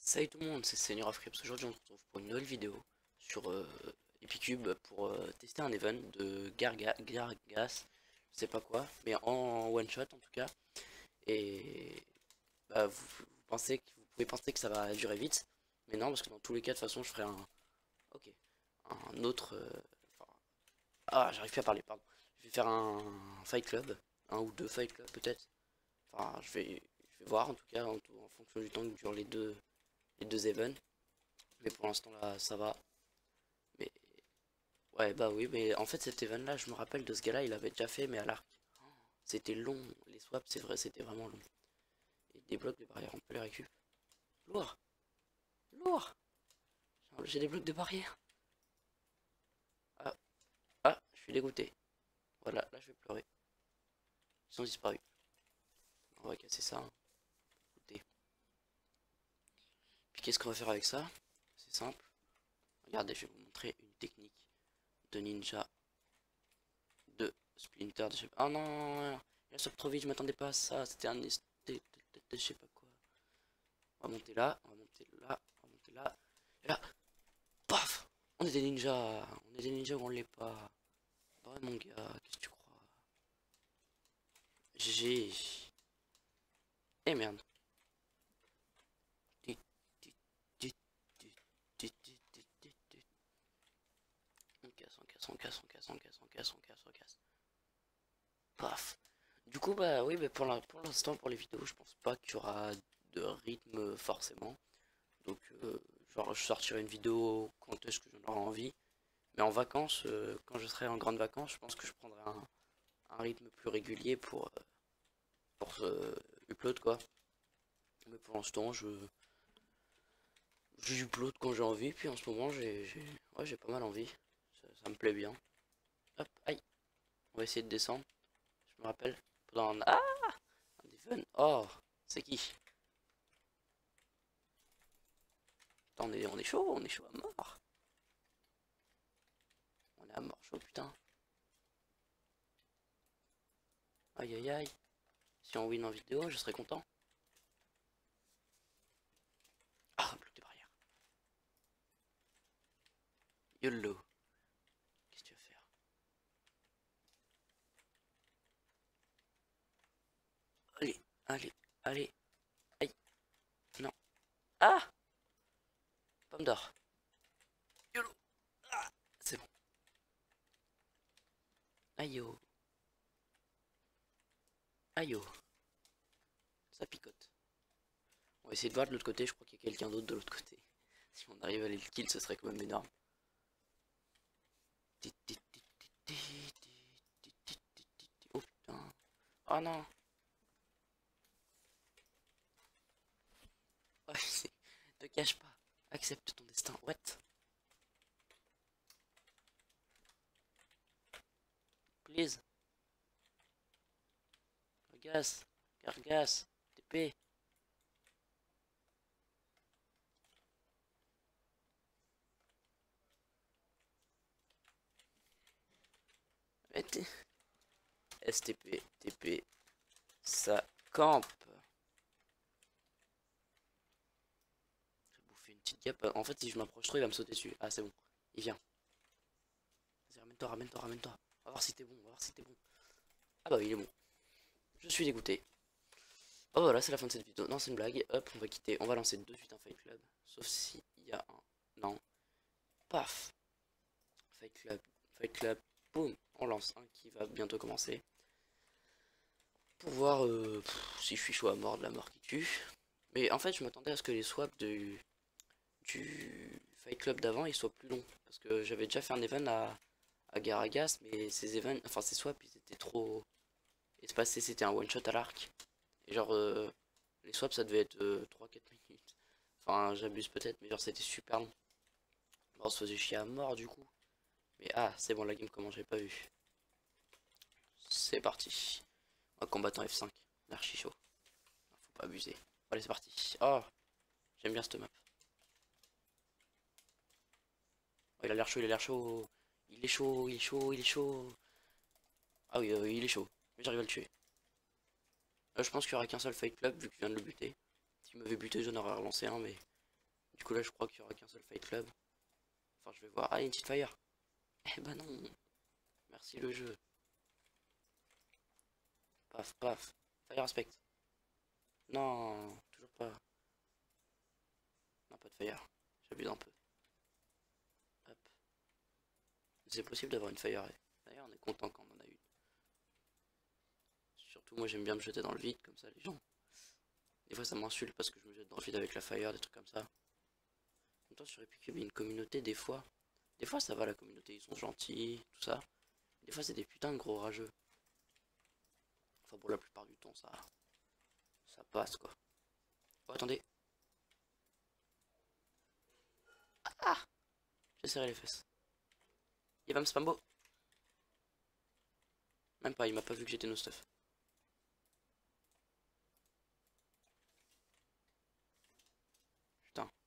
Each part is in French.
Salut tout le monde, c'est Seigneur of Crips. Aujourd'hui on se retrouve pour une nouvelle vidéo sur Epicube pour tester un event de Gargas, je sais pas quoi, mais en one shot en tout cas. Et bah, vous pouvez penser que ça va durer vite, mais non, parce que dans tous les cas de toute façon je ferai ok, un autre, j'arrive plus à parler, pardon. Je vais faire un fight club, un ou deux fight clubs peut-être. Enfin je vais voir en tout cas en fonction du temps que durent les deux events. Mais pour l'instant là ça va. Mais ouais bah oui, mais en fait cet event là je me rappelle de ce gars là, il avait déjà fait mais à l'arc. C'était long, les swaps c'est vrai c'était vraiment long. Et des blocs de barrière on peut les récup. Lourd. Lourd. J'ai des blocs de barrière. Ah, je suis dégoûté. Voilà, là je vais pleurer. Ils sont disparus. On va casser ça, hein. Écoutez. Puis qu'est-ce qu'on va faire avec ça? C'est simple. Regardez, je vais vous montrer une technique de ninja de Splinter. Oh non, non, non. Il a trop vite, je m'attendais pas à ça. C'était un je sais pas quoi. On va monter là, on va monter là, on va monter là. Et là, paf! On est des ninjas. On est des ninjas ou on l'est pas. Bah ouais mon gars, qu'est-ce que tu crois? GG. Eh merde. On casse, on casse, on casse, on casse, on casse, on casse, on casse, on casse. Paf. Du coup, bah oui, mais pour l'instant, pour les vidéos, je pense pas qu'il y aura de rythme forcément. Donc, genre, je sortirai une vidéo quand est-ce que j'en aurai envie. Mais en vacances, quand je serai en grande vacances, je pense que je prendrai un rythme plus régulier pour upload quoi. Mais pour l'instant, je upload quand j'ai envie. Puis en ce moment, ouais, j'ai pas mal envie. Ça me plaît bien. Hop, aïe. On va essayer de descendre. Je me rappelle. Pendant un event. Oh, c'est qui? Attends, on est chaud à mort. On est à mort chaud, putain. Aïe aïe aïe. Si on win en vidéo, je serais content. Ah, bloc de barrière. YOLO. Qu'est-ce que tu vas faire? Allez, allez, allez. Aïe. Non. Ah! Pomme d'or. YOLO. Ah, c'est bon. Aïe oh. Aïe oh. Ça picote. On va essayer de voir de l'autre côté. Je crois qu'il y a quelqu'un d'autre de l'autre côté. Si on arrive à aller le kill, ce serait quand même énorme. Oh putain. Oh non. Oh, ne cache pas. Accepte ton destin. What? Please. Gargas. Gargas. TP. STP. TP. Ça campe. Je vais bouffer une petite gap. En fait, si je m'approche trop, il va me sauter dessus. Ah, c'est bon. Il vient. Vas-y, ramène-toi, ramène-toi, ramène-toi. On va voir si t'es bon, on va voir si t'es bon. Ah bah oui, il est bon. Je suis dégoûté. Oh voilà, c'est la fin de cette vidéo. Non, c'est une blague. Hop, on va quitter. On va lancer de suite un fight club. Sauf si il y a un. Non. Paf. Fight club. Fight club. Boum. On lance un qui va bientôt commencer. Pour voir si je suis chaud à mort, de la mort qui tue. Mais en fait, je m'attendais à ce que les swaps du fight club d'avant ils soient plus longs. Parce que j'avais déjà fait un event à Garagas, mais ces events, enfin ces swaps, ils étaient trop espacés. C'était un one shot à l'arc. Et genre, les swaps ça devait être 3-4 minutes. Enfin, j'abuse peut-être, mais genre c'était super long. Bon, on se faisait chier à mort du coup. Mais ah, c'est bon, la game comment j'ai pas vu. C'est parti. Un combattant F5. Archi chaud. Faut pas abuser. Allez, c'est parti. Oh, j'aime bien cette map. Oh, il a l'air chaud, il a l'air chaud. Il est chaud, il est chaud, il est chaud. Ah oui, il est chaud. Mais j'arrive à le tuer. Je pense qu'il n'y aura qu'un seul fight club vu que je viens de le buter. S'il m'avait buté, j'en aurais relancé un, mais Du coup là je crois qu'il y aura qu'un seul Fight Club. Enfin je vais voir. Ah, il y a une petite fire. Eh bah non. Merci le jeu. Paf, paf. Fire aspect. Non, toujours pas. Non, pas de fire. J'abuse un peu. Hop. C'est possible d'avoir une fire. D'ailleurs, on est content quand on en a une. Surtout, moi j'aime bien me jeter dans le vide, comme ça les gens. Des fois, ça m'insulte parce que je me jette dans le vide avec la fire, des trucs comme ça. En même temps, sur Epicube, il y a une communauté, des fois. Des fois, ça va, la communauté, ils sont gentils, tout ça. Des fois, c'est des putains de gros rageux. Enfin, pour la plupart du temps, ça passe quoi. Oh, attendez. Ah, j'ai serré les fesses. Il va me spambo. Même pas, il m'a pas vu que j'étais no stuff. Putain.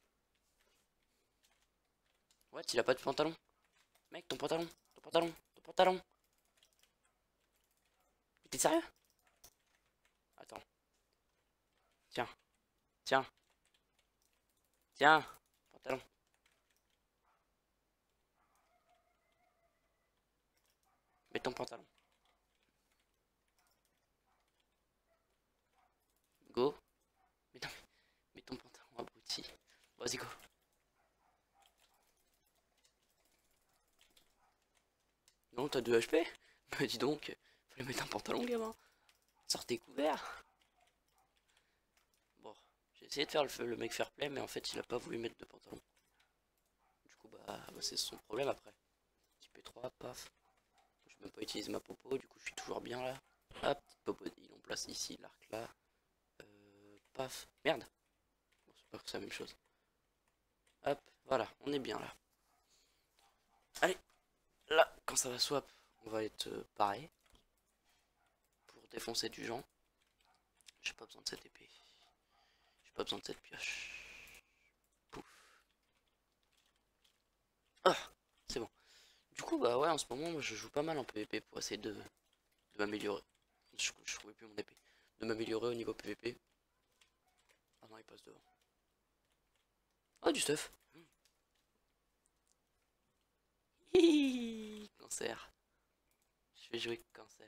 Ouais, il a pas de pantalon. Mec, ton pantalon, ton pantalon, ton pantalon. T'es sérieux? Attends. Tiens, tiens, tiens. Pantalon. Mets ton pantalon. Go. Mais non, mets ton pantalon, abruti. Vas-y, go. Non, t'as 2 HP? Bah dis donc, fallait mettre un pantalon, gamin. Sortez couvert. Bon, j'ai essayé de faire le mec fair play, mais en fait, il a pas voulu mettre de pantalon. Du coup, bah c'est son problème après. Petit P3, paf. Je vais même pas utiliser ma popo, du coup, je suis toujours bien là. Hop, petite popo, il en place ici, l'arc là. Paf. Merde. Bon, c'est pas la même chose. Hop, voilà, on est bien là. Allez, là, quand ça va swap, on va être pareil. Pour défoncer du gens. J'ai pas besoin de cette épée. J'ai pas besoin de cette pioche. Pouf. Ah, c'est bon. Du coup, bah ouais, en ce moment, moi, je joue pas mal en PvP pour essayer de m'améliorer. Je trouvais plus mon épée. De m'améliorer au niveau PvP. Ah non, il passe devant. Oh, du stuff. Hihi, cancer. Je vais jouer cancer.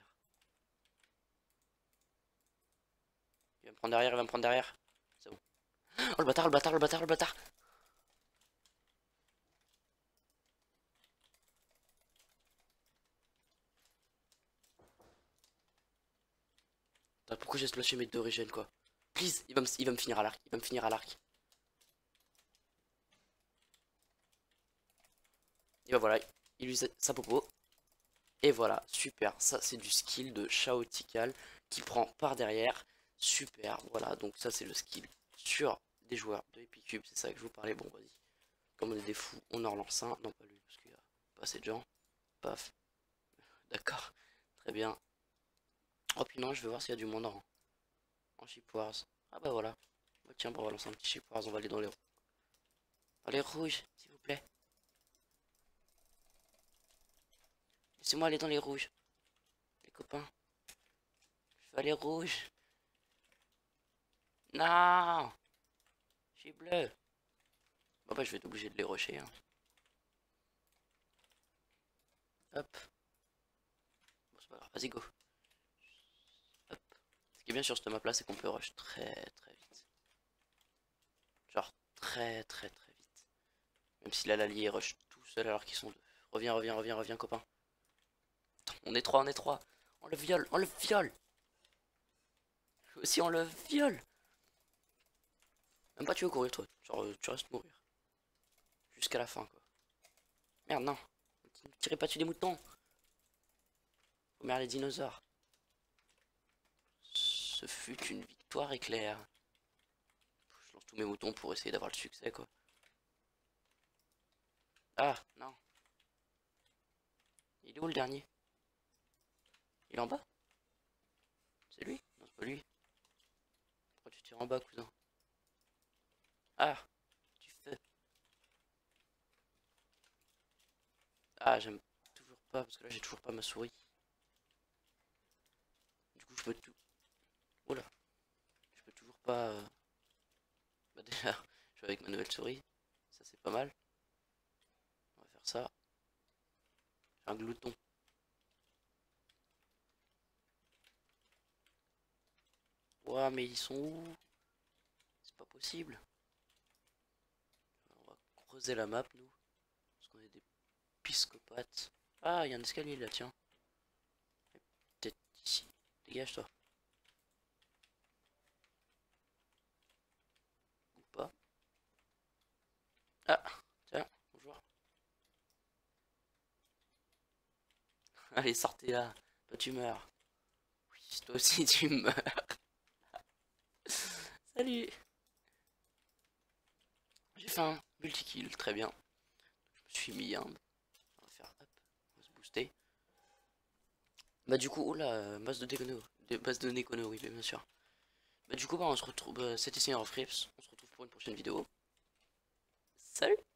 Il va me prendre derrière, il va me prendre derrière. C'est bon. Oh, le bâtard, le bâtard, le bâtard, le bâtard. Putain, pourquoi j'ai lâché mes 2 régènes, quoi? Please, il va me finir à l'arc. Il va me finir à l'arc. Et bah voilà, il use sa popo. Et voilà, super. Ça, c'est du skill de Chaotical qui prend par derrière. Super, voilà. Donc ça, c'est le skill sur des joueurs de Epicube. C'est ça que je vous parlais. Bon, vas-y. Comme on est des fous, on en relance un. Non, pas lui, parce qu'il y a pas assez de gens. Paf. D'accord. Très bien. Oh, puis non, je vais voir s'il y a du monde en Ship Wars. Ah bah voilà. Bah, tiens, on va lancer un petit Ship Wars. On va aller dans les rouges, s'il vous plaît. Laissez-moi aller dans les rouges. Les copains. Je veux aller rouge. Non, je suis bleu. Bah, je vais être obligé de les rusher. Hein. Hop. Bon, c'est pas grave. Vas-y, go. Hop. Ce qui est bien sur cette map là, c'est qu'on peut rush très très vite. Genre très vite. Même si là l'allié rush tout seul alors qu'ils sont deux. Reviens, reviens, reviens, reviens, copain. Attends, on est trois, on est trois. On le viole, on le viole. Aussi, on le viole. Même pas tu veux courir, toi. Genre, tu restes mourir. Jusqu'à la fin, quoi. Merde, non. Ne tirez pas dessus des moutons. Faut merde les dinosaures. Ce fut une victoire éclair. Je lance tous mes moutons pour essayer d'avoir le succès, quoi. Ah, non. Il est où le dernier? Il est en bas? C'est lui? Non, c'est pas lui. Pourquoi tu tires en bas, cousin? Ah, du feu. Ah, j'aime toujours pas, parce que là, j'ai toujours pas ma souris. Du coup, je peux tout... Oula. Je peux toujours pas... Bah déjà, je peu avec ma nouvelle souris. Ça c'est pas mal. On va faire ça. Un glouton. Ouah, mais ils sont où? C'est pas possible. On va creuser la map, nous. Parce qu'on est des psychopathes. Ah, il y a un escalier là, tiens. Peut-être ici. Dégage-toi. Ou pas. Ah, tiens, bonjour. Allez, sortez là. Toi, tu meurs. Oui, toi aussi, tu meurs. Salut. J'ai fait un multi-kill, très bien. Je me suis mis un. On va faire, hop, on va se booster. Bah du coup, oh là, base de données conneries, bien sûr. Bah du coup, bah, on se retrouve, c'était Seigneur of Crips. On se retrouve pour une prochaine vidéo. Salut!